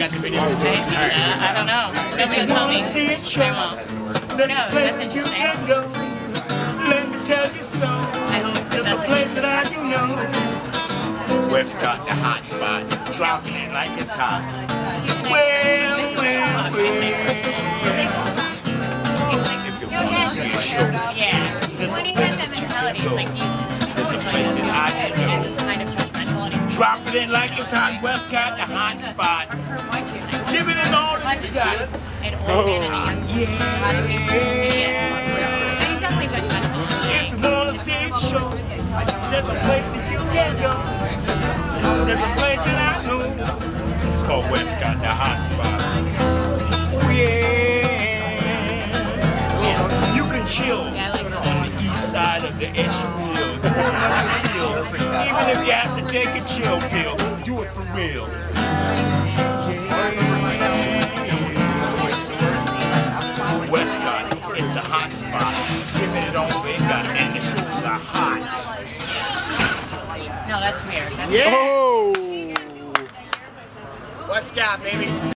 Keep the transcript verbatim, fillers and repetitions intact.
got the video. Okay. Uh, I don't know. Nobody will tell me. I won't. No, that's interesting. Let me tell you so. I hope It's a place that I do know. Westcott, the hot spot, dropping it like it's hot. Well, well, well. If you want to see a show, Yeah. When he has that mentality, it's like he's, he's always like, place that I he's know. kind of judgmental. And he's Dropping it like it's hot. Westcott, the hot spot. Giving it all that you got. an old man. Yeah. And he's definitely judgmental. If you want to see a show, there's a place that you can go. There's a place that I know. It's called Westcott, the hot spot. Oh yeah. You can chill Yeah, I like that. on the east side of the Ishmael. Do it for real. Even if you have to take a chill pill, do it for real. Westcott is the hot spot. Giving it all we got, and the shows are hot. No, that's weird. That's Yeah. Oh! Westcott, baby.